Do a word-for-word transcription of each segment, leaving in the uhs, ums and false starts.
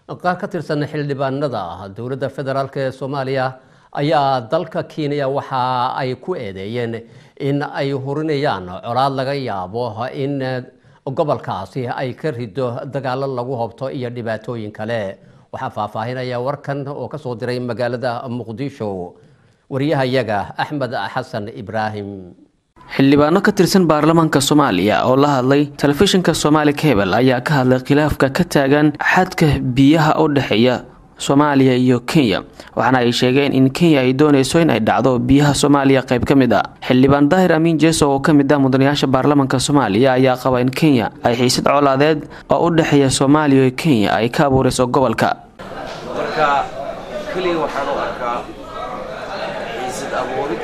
qaar ka tirsan xildhibaanada dowladda federaalka ee Soomaaliya ayaa dalka Kenya waxa ay ku eedeeyeen in ay hurinayaan colaad laga yaabo in gobolkaasi ay ka rido dagaal lagu hobto iyo dhibaatooyin kale waxa faahfaahinaya warkan oo ka soo diray magaalada Muqdisho wariyahayaga Axmed Xasan Ibrahim xildhibaano ka tirsan baarlamaanka Soomaaliya oo la hadlay telefishinka Somali Cable ayaa ka hadlay khilaafka ka taagan xadka biyaha u dhaxeeya Soomaaliya iyo Kenya waxaana ay sheegeen in Kenya ay doonayso in ay dhacdo biyaha Soomaaliya qayb kamid ah xildhibaan Daahir Amiin Jeeso oo kamid ah mudanayaasha baarlamaanka Soomaaliya ayaa qaba in Kenya ay xiisad colaadeed oo u dhaxeeya Soomaaliya iyo Kenya ay ka abuurayso gobolka marka kaliya waxaan u arkaa xiisad abuurid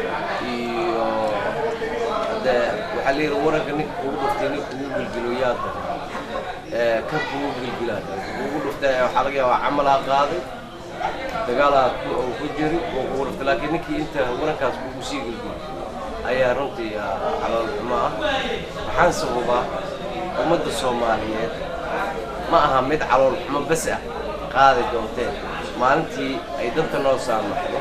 علي ورقة نك وقفتي نك وقلقلويات كف وقلقلات وقفتي حلقة وعملها قاضي دقالها وفجري وقفت لكن نك أنت ورقة وسيق القلق أي رنتي على الحماة حنسبها ومد الصوماليات ما أهمت على الحماة بس قاضي دوتين ما أنتي أيضا تنوصل محلو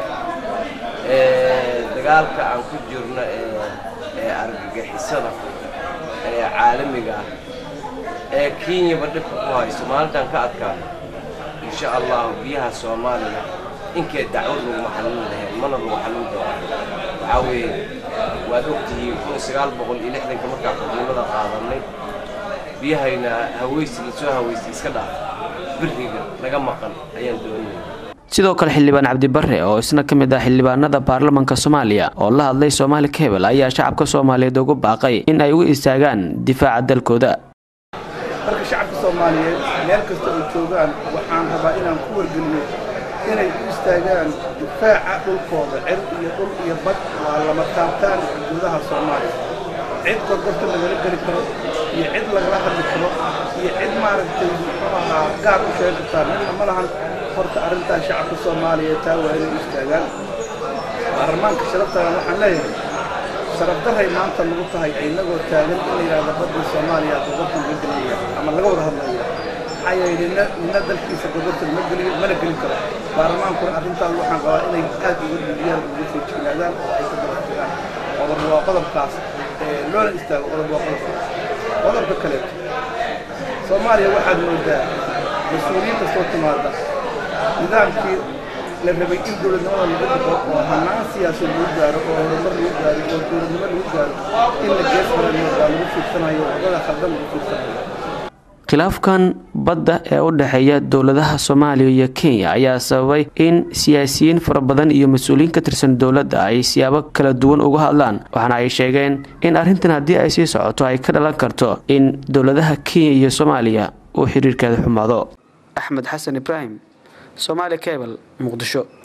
دقالك عن فجرنا argagixisada ee caalamiga ee Kenya badhka ku hayso maalintan ka adkaa insha Allah biyaha Soomaaliya inkay dacwad lagu xalin lahayn mana lagu xalin doono waxa weeye waa ogtihi kun sagaal boqol iyo lixdan ka markaa xukuumadda qaadanay biyahayna haweysi la soo haweysi iska dhaaf biriga laga maqan ayaan doonay sidoo kale xildhibaan Cabdi Barre oo isna kamid ah xildhibaanada baarlamaanka Soomaaliya oo la hadlay Somali Cable ayaa shacabka Soomaaliyeed ugu baaqay in ay u istaagaan difaaca dalkooda marka shacabka Soomaaliyeed meel kasta oo joogaan waxaan rabaa inaan ku wargeliyo inay u istaagaan difaaca dhulkooda cir iyo dhul iyo bad waa lama taabtaan gudaha Soomaaliya cid gorgorta laga geli karo iyo cid laga hadli karo iyo cid maaragtay gaar u sheegtaan ma lahan horta arinta shacabka Soomaaliyeed taa waa inay istaagaan baarlamaanka sharafta waxaan leeyahay sharaf daray maanta lagu tahay aynagoo taagan in yiraahdo badda Soomaaliya dadka midnimada ama laga wada hadlayo ayayna inna dalkiisa gobolka magaliyo mana gelin karo baarlamaanku arinta waxaan qabaa inay aad ugu dhigiyaan ugu fiijinaadaan oo ay ka daraftaan qodob waa qodobkaas ee loo istaago qodob waa qodobkaas qodobka kale Soomaaliya waxaad moodaa mas'uuliyiinta soo timaada nidaamkii la rabay in dowladnimada lagu dhigo oo hanaan siyaasad lagu gaaro oo horumar lagu gaaro oo dowladnimo lagu gaaro in la geesmaro lagu fiirsanayo wadada khaldan lagu fiirsanayo khilaafkan badda ee u dhaxeeya dowladaha Soomaaliya iyo Kenya ayaa sababay in siyaasiyiin fara badan iyo mas'uuliyiin ka tirsan dowladda ay siyaabo kala duwan uga hadlaan waxaana ay sheegeen in arrintan haddii ay sii socoto ay ka dhalan karto in dowladaha Kenya iyo Soomaaliya uu xiriirkeeda xumaado Axmed Xasan Ibrahim Somali Cable Muqdisho.